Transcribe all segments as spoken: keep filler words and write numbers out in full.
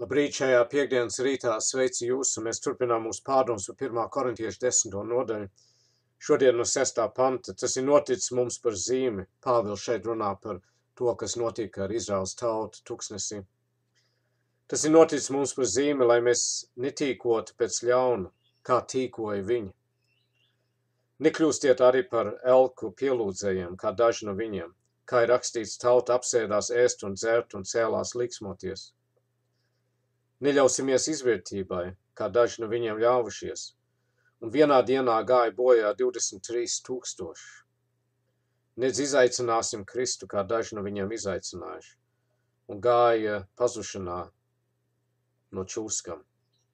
Labrīt, šajā piekdienas rītā sveicu jūs, un mēs turpinām mūsu pārdomas par pirmā korintiešu desmito nodaļu. Šodien no sestā panta. Tas ir noticis mums par zīmi. Pāvils šeit runā par to, kas notika ar Izraels tautu tuksnesī. Tas ir noticis mums par zīmi, lai mēs netīkotu pēc ļauna, kā tīkoja viņi. Nekļūstiet arī par elku pielūdzējiem, kā daži no viņiem, kā ir rakstīts, tauta apsēdās ēst un dzert un cēlās liksmoties. Neļausimies izvērtībai, kā daži no viņiem ļāvušies, un vienā dienā gāja bojā divdesmit trīs tūkstoši. Nedz izaicināsim Kristu, kā daži no viņiem izaicinājuši, un gāja pazušanā no čūskam.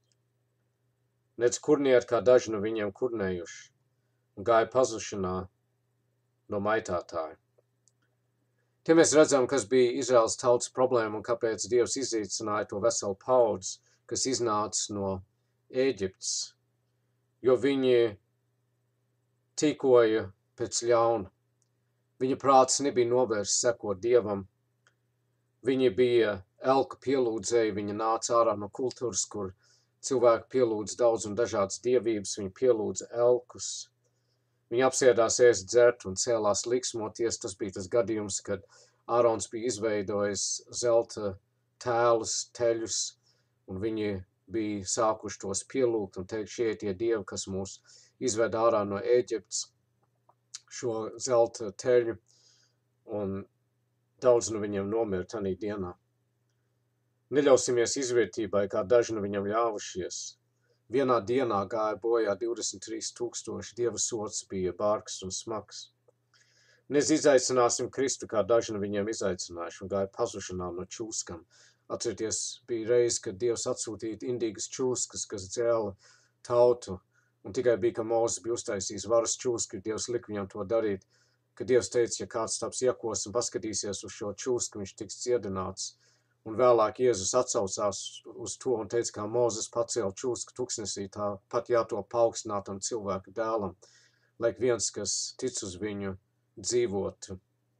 Nedz kurniet, kā daži no viņiem kurnējuši, un gāja pazušanā no maitātāja. Te mēs redzam, kas bija Izraels tautas problēma un kāpēc Dievs izaicināja to veselu paudzi, kas iznāca no Ēģiptes, jo viņi tīkoja pēc ļauna. Viņa prāts nebija novērsts sekot Dievam. Viņi bija elku pielūdzēji, viņi nāca ārā no kultūras, kur cilvēki pielūdz daudz un dažādas dievības, viņi pielūdza elkus. Viņi apsēdās ēst, dzert un cēlās liksmoties. Tas bija tas gadījums, kad Ārons bija izveidojis zelta tēlus, teļus, un viņi bija sākuši tos pielūgt un teikt, šie tie dievi, kas mūs izved ārā no Ēģiptes, šo zelta teļu, un daudz no viņiem nomira tanī dienā. Neļausimies izvērtībai, kā daži no viņiem ļāvušies. Vienā dienā gāja bojā divdesmit trīs tūkstoši, Dieva sods bija bargs un smags. Nez izaicināsim Kristu, kā daži no viņiem izaicinājuši, un gāja pazušanā no čūskam. Atcerieties, bija reize, kad Dievs atsūtīja indīgas čūskas, kas dzēla tautu, un tikai bija, ka Mūzes bija uztaisījis varas čūsku, Dievs lika viņam to darīt, ka Dievs teica, ja kāds taps iekos un paskatīsies uz šo čūsku, viņš tiks ciedināts. Un vēlāk Jēzus atsaucās uz to un teica, kā Mūzes pacēla čūsku tuksnesī, tā pat jātop paaugstinātam cilvēku dēlam, lai viens, kas tic uz viņu, dzīvotu.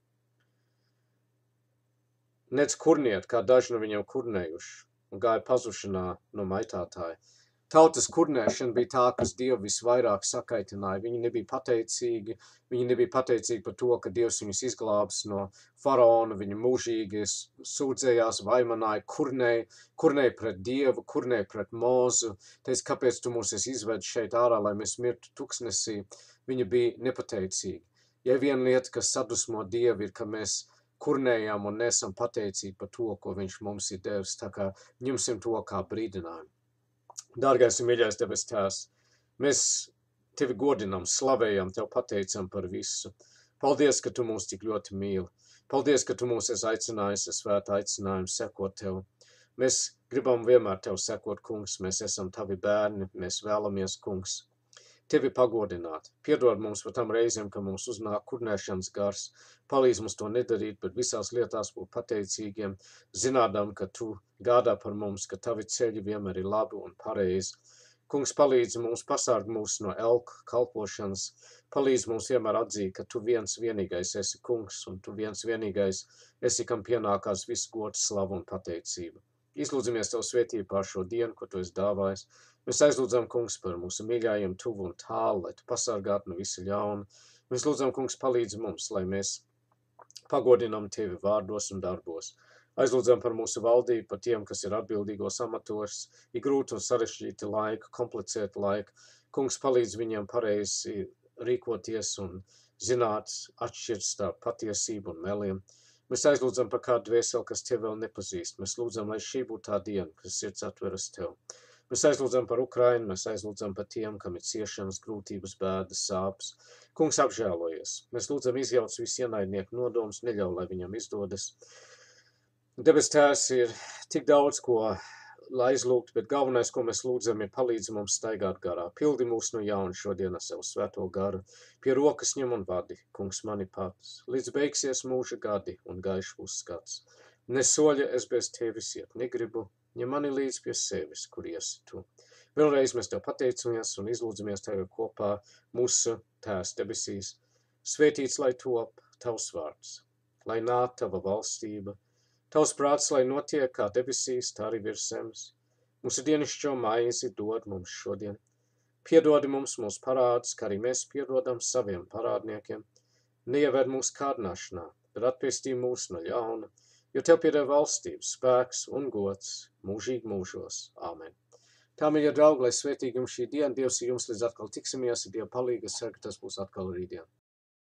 Nedz kurniet, kā daži no viņiem kurnējuši, un gāja pazušanā no maitātāja. Tautas kurnēšana bija tā, kas Dievu visvairāk sakaitināja. Viņi nebija pateicīgi, viņi nebija pateicīgi par to, ka Dievs viņus izglābs no faraona, viņi mūžīgi sūdzējās, vaimanāja, kurnēja, kurnēja pret Dievu, kurnēja pret Mūzu, teica, kāpēc tu mūs esi izvedis šeit ārā, lai mēs mirtu tuksnesī. Viņi bija nepateicīgi. Ja viena lieta, kas sadusmo Dievu, ir, ka mēs kurnējām un nesam pateicīgi par to, ko viņš mums ir devis, tā kā ņemsim to kā brīdinājumu. Dārgais un mīļais debes Tēvs, mēs tevi godinām, slavējam, tev pateicam par visu. Paldies, ka tu mūs tik ļoti mīli. Paldies, ka tu mūs esi aicinājis, es svētu aicinājumu sekot tev. Mēs gribam vienmēr tev sekot, kungs, mēs esam tavi bērni, mēs vēlamies, kungs, tevi pagodināt. Piedod mums par tam reizēm, ka mums uznāk kurnēšanas gars. Palīdz mums to nedarīt, bet visās lietās būt pateicīgiem, zinādam, ka tu gādā par mums, ka tavi ceļi vienmēr ir labi un pareizi. Kungs, palīdz mums pasarg mūs no elku kalpošanas. Palīdz mums vienmēr atzīt, ka tu viens vienīgais esi kungs, un tu viens vienīgais esi, kam pienākās viss gods, slavu un pateicība. Izlūdzamies tev svētību pār šo dienu, ko tu esi dāvājis. Mēs aizlūdzam, kungs, par mūsu mīļājiem tuvu un tālu, lai tu pasargātu no visa ļauna. Mēs lūdzam, kungs, palīdz mums, lai mēs pagodinām tevi vārdos un darbos. Aizlūdzam par mūsu valdību, par tiem, kas ir atbildīgos amatos, ir grūti un sarežģīti laiki, komplicēti laiki. Kungs, palīdz viņiem pareizi rīkoties un zināt, atšķirt starp patiesību un meliem. Mēs aizlūdzam par kādu dvēseli, kas tev vēl nepazīst. Mēs lūdzam, lai šī būtu tā diena, kas sirds atveras tev. Mēs aizlūdzam par Ukrainu, mēs aizlūdzam par tiem, kam ir ciešanas, grūtības, bēdas, sāpes. Kungs, apžēlojies. Mēs lūdzam izjauc visu ienaidnieku nodomus, neļauj, lai viņam izdodas. Debes Tēvs, ir tik daudz, ko aizlūgt, bet galvenais, ko mēs lūdzam, ir palīdzi mums staigāt garā. Pildi mūs no jauna šodien ar savu svēto garu. Pie rokas ņem un vadi, kungs, mani pats. Līdz beigsies mūža gadi un gaišs būs skats. Ne soļa es bez tevis iet negribu. Ņem mani līdz pie sevis, kur iesi tu. Vēlreiz mēs tev pateicamies un izlūdzamies tev kopā mūsu Tēvs debesīs. Svētīts, lai top tavs vārds, lai nāk tava valstība, Tavs prāts, lai notiek kā debesīs, tā arī virs zemes. Mūsu dienascho maizi dod mums šodien. Piedodi mums mūsu parādus, kā arī mēs piedodam saviem parādniekiem. Neieved mūsu kārdināšanā, bet atpestī mūs no ļauna, jo Tev pieder valstības, spēks un gods mūžīgi mūžos. Āmen. Tā, mīļie draugi, lai svētīgi jums šī diena, Dievs ir jums līdz atkal tiksimies, Dieva palīga, ceru, ka tas būs atkal rītdien.